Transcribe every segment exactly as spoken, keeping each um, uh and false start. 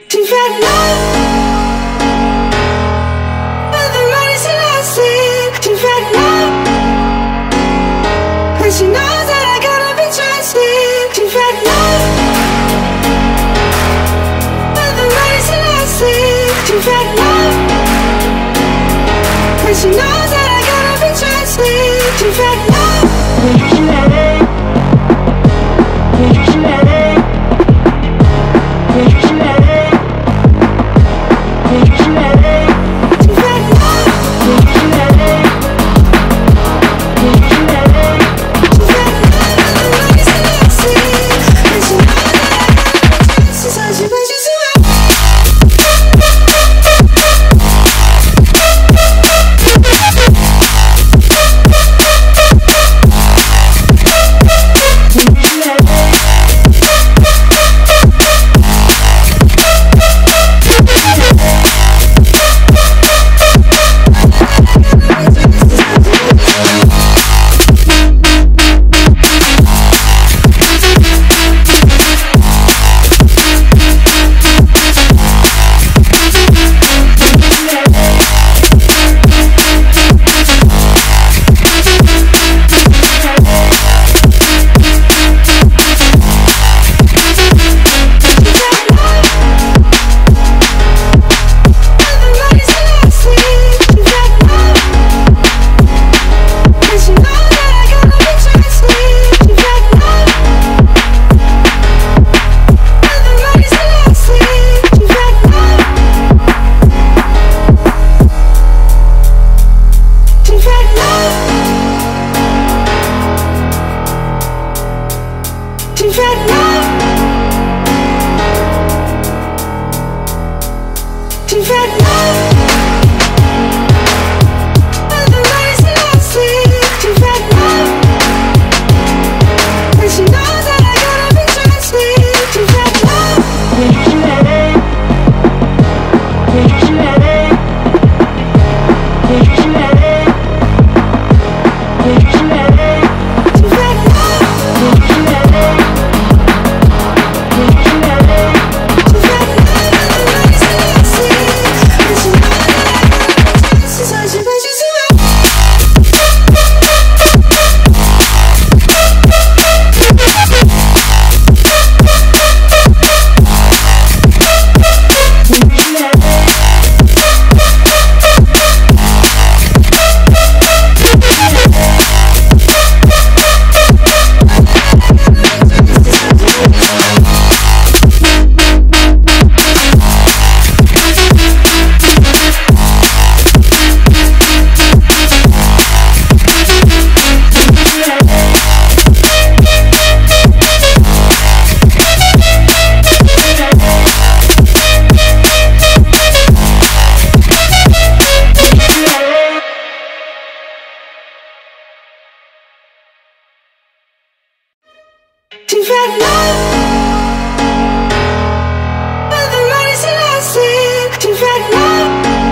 You've had love, but the money's elastic. You've had love, but she knows that I gotta be trusted. You've had love, but the money's elastic. You've had love, but she knows that I gotta be trusted. You've had love. You've had love, but the money's elastic. You've had love,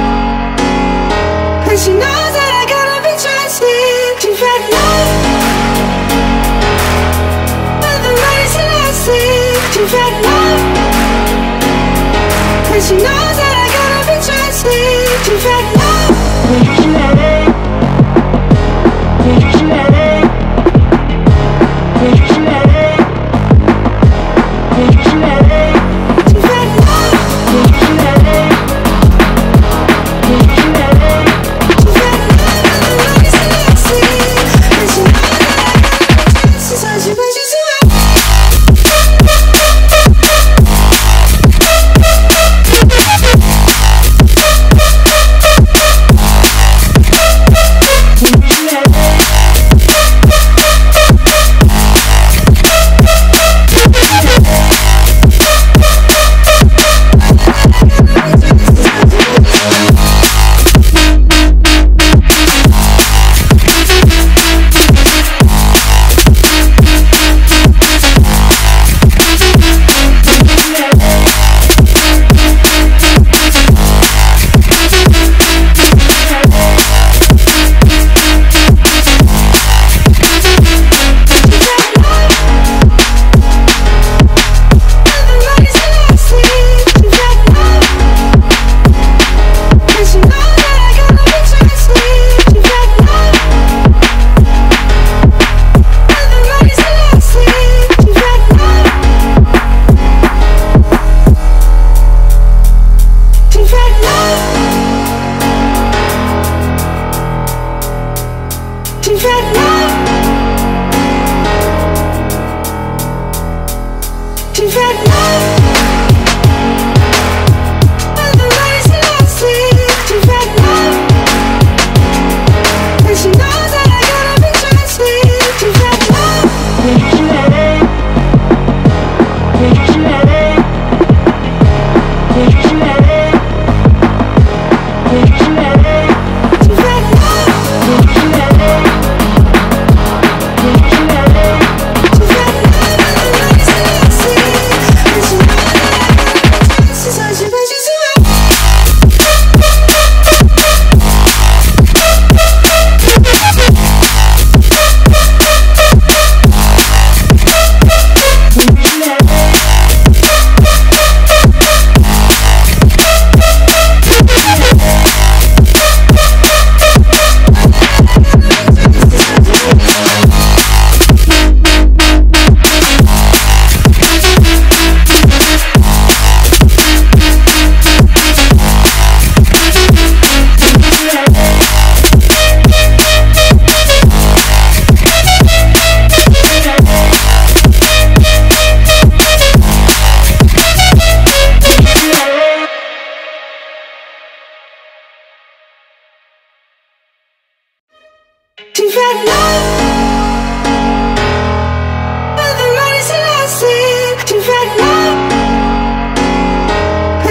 but she knows that I gotta be trusted. You've had love, but the money's elastic. You've had love, but she knows that I gotta be trusted. You've had love. We'll be right back.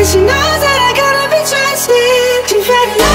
and she knows that I gotta be trusted. She's ready.